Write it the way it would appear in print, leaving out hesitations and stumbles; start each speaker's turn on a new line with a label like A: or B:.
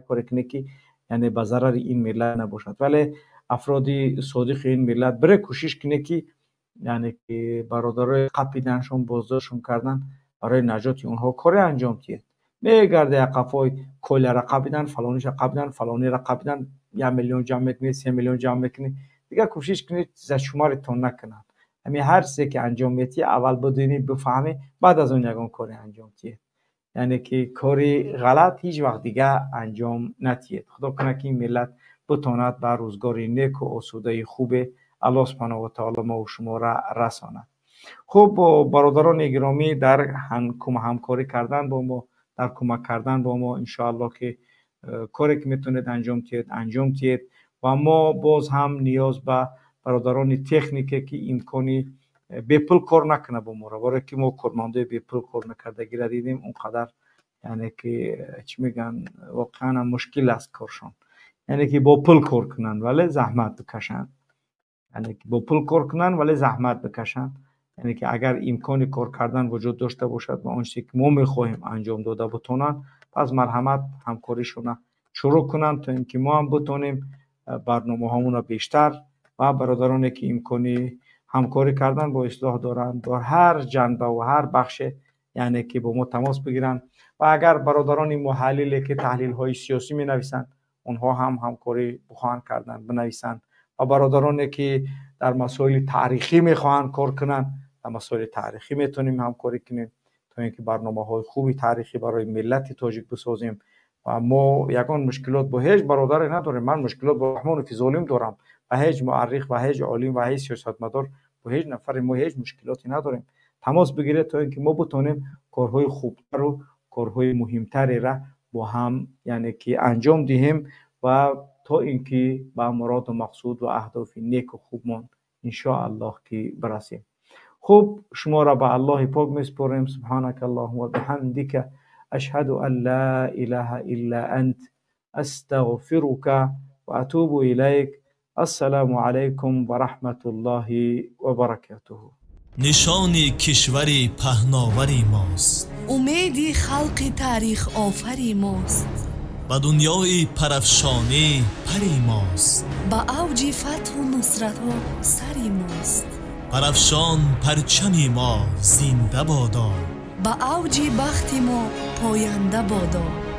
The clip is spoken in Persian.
A: کاری کنه که یعنی به ضرر این ملت نباشد. ولی افرادی صادق این ملت بره کوشش کنه که یعنی که برادرای قپیدنشون بازداشتشون کردن برای نجات اونها کاری انجام تید میگرده قفای کل را قپیدن فلانیش را قپیدن فلانی را قپیدن 1 میلیون جمع میکنه 3 میلیون جمع میکنه دیگه کوشش کنید ز شمارتون نکنن. همین هر سه که انجام میتی اول بدونی بفهمی بعد از اون یگان کاری انجام تید یعنی که کاری غلط هیچ وقت دیگه انجام نتید. خدا کنه که این ملت بتواند به روزگاری نیک و آسوده خوب الله سبحانه و تعالی ما و شما را رساند. خب برادران گرامی در همکاری کردن با ما در کمک کردن با ما ان شاء الله که کاری که میتونید انجام تید و ما باز هم نیاز به برادران تکنیکی که امکانی به پول کار نکنه با ما را برای که ما کارمنده به پول کار نکردگی را دیدیم اونقدر یعنی که چی میگن واقعا مشکل است کارشون یعنی که با پول کار کنن ولی زحمت بکشن یعنی که با پول کار کنن ولی زحمت بکشن یعنی که اگر امکان کار کردن وجود داشته باشد و اون چیزی که ما میخواهیم انجام داده بتونن پس مرحمت همکاریشون شروع کنن تا اینکه ما هم بتونیم برنامه هامون بیشتر و برادرانی که امکانی همکاری کردن با اصلاح دارن در هر جنبه و هر بخش یعنی که با ما تماس بگیرن و اگر برادران محللی که تحلیل های سیاسی می نویسن اونها هم همکاری بخواهند کردن بنویسن و برادرانی که در مسائل تاریخی میخواهند کار کنن در مسائل تاریخی میتونیم همکاری کنیم تا اینکه برنامه‌های خوبی تاریخی برای ملت تاجیک بسازیم و ما یگان مشکلات با هیچ برادری نداریم. من مشکلات با رحمان فیضالیم دارم و هیچ مؤرخ و هیچ عالم و هیچ سیاستمدار با هیچ نفر ما هیچ مشکلاتی نداریم. تماس بگیرید تا اینکه ما بتونیم کارهای خوبتر و کارهای مهمتری را با هم یعنی که انجام دهیم و تا اینکه با مراد و مقصود و اهداف نیک و خوبمان ان شاء الله که برسیم. خب شما را به الله پاک میسپاریم. سبحانك اللهم و بحمدک اشهد ان لا اله الا انت استغفرك و اتوب الیک. السلام علیکم و رحمت الله و برکاته.
B: نشان کشوری پهناوری ماست،
C: امید خلق تاریخ آفری ماست،
B: به دنیای پرافشانه پری ماست،
C: با اوج فتح و نصرت ها سری ماست،
B: پرافشان پرچم ما زنده بادا،
C: با اوج بخت ما پاینده بادا.